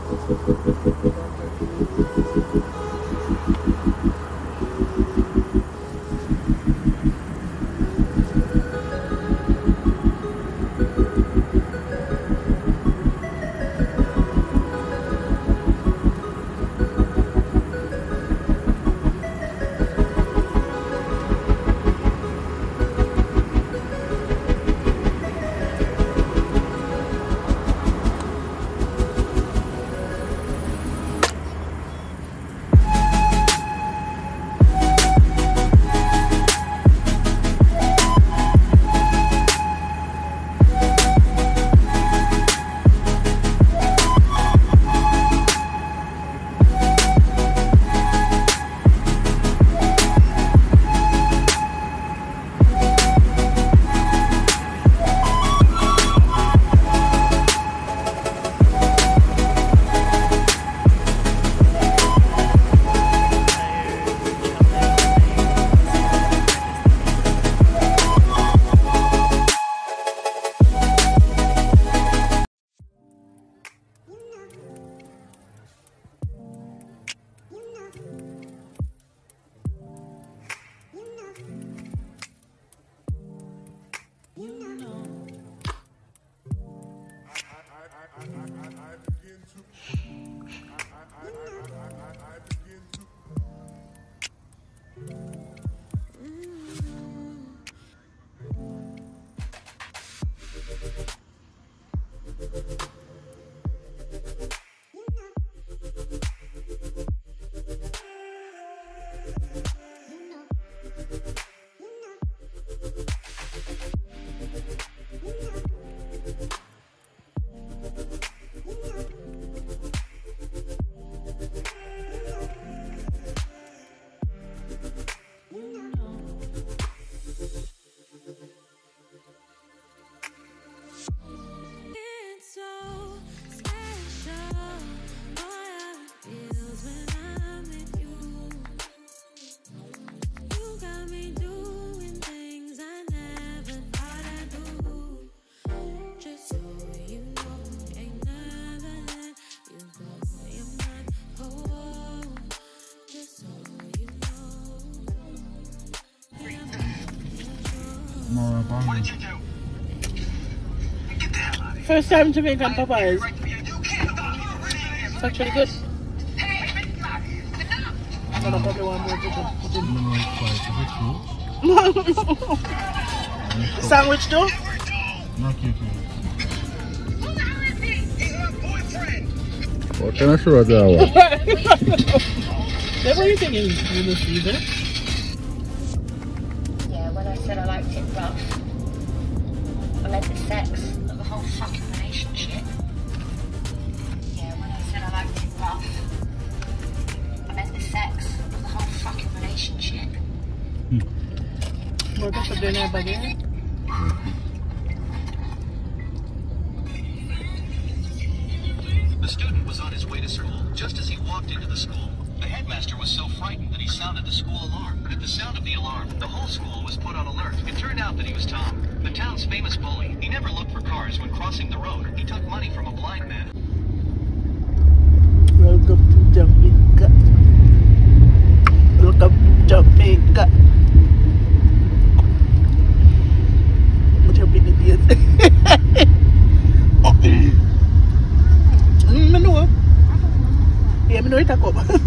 What did you do? Get the hell out of here. First time Jamaican Popeyes. It's actually good. I'm gonna probably want more to sandwich too? Not you too. Who the hell is he? He's my boyfriend. What kind of show is that one? Everything is in the season. Yeah, when I said I liked it rough, I meant the sex, not the whole fucking relationship. Yeah, when I said I liked it rough, I meant the sex, not the whole fucking relationship. What for dinner, buddy? The student was on his way to school. Just as he walked into the school, the headmaster was so frightened that he sounded the school alarm. At the sound of the alarm, the whole school was put on alert. It turned out that he was Tom, the town's famous bully. He never looked for cars when crossing the road. He took money from a blind man. Welcome to Jamaica. Welcome to Jamaica. What's your opinion? I know. Yeah, I know it's a cup.